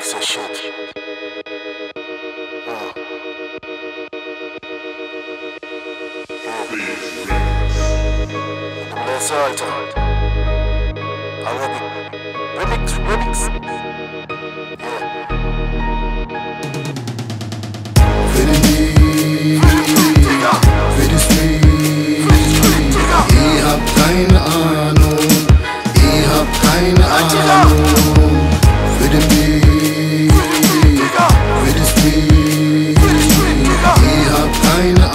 Mix that shit. Let's alter. Remix. Für die Street. Ich hab keine Ahnung. Für den Beat. Für die Street. Ich hab keine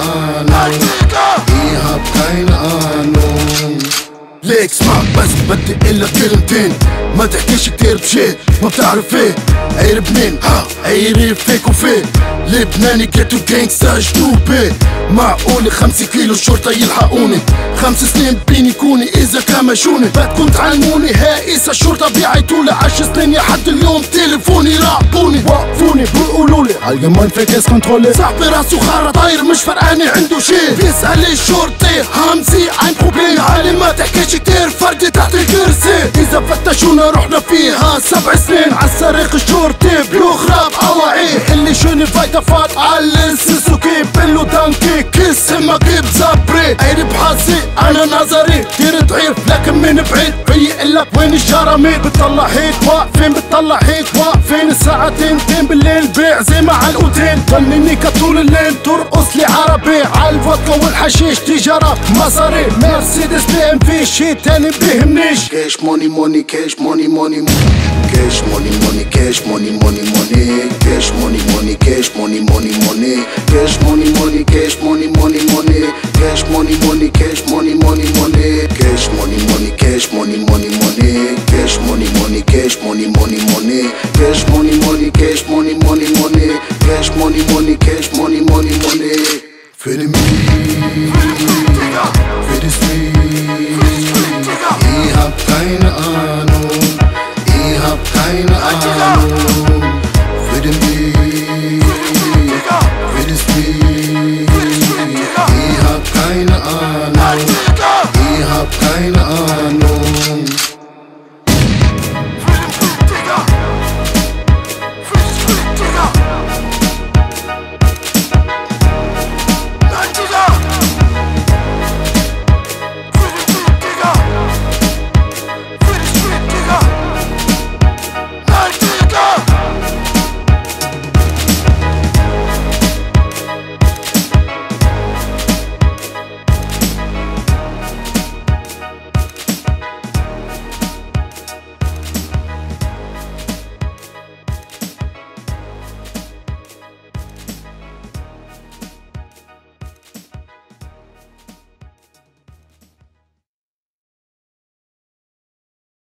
Ahnung. ليك اسمع بس بدي اقلك كلمتين، ما تحكيش كتير بشي ما بتعرف ايه. عير منين عير فيك وفين لبناني جيتو جانجستا جدوبي. معقول 5 كيلو الشرطة يلحقوني، 5 سنين بينيكوني اذا كمشوني. بدكم تعلموني هاقيس الشرطة بيعيتولي 10 سنين لحد اليوم تليفوني راقبوني. وقفوني بيقولولي عالجمال في كيس كنترولي. صاحبي راسو خارة طاير مش فرقاني عنده شي. بيسأل الشرطي همزي عين بروبليم. عالي ما تحكيش كتير فردي تحت الكرسي. اذا فتشونا رحنا فيها 7 سنين. عالسريق الشرطي بيخرب اواعيه. اللي شوني فايتا فات على السوسوكي بلو دانكي كيس ما جيب زبري. عيني بحظي انا نظري كتير ضعيف لكن من بعيد بيقلك وين الجراميل. بتطلع هيك واقفين الساعة 2 بالليل بيع زي مع الأوتيل. ضلني طول الليل ترقص لي عربي عالفودكا والحشيش تجارة مصاري. مرسيدس بي ام في شي تاني بيهمنيش. كاش موني موني كاش موني موني كاش موني موني كاش موني موني موني كاش موني موني كاش موني موني موني كاش موني موني كاش موني موني موني كاش موني موني كاش موني موني موني كاش موني موني كاش موني موني موني كاش موني موني كاش موني موني موني كاش موني موني كاش موني موني موني كاش موني موني كاش موني موني موني. في الميت في السويت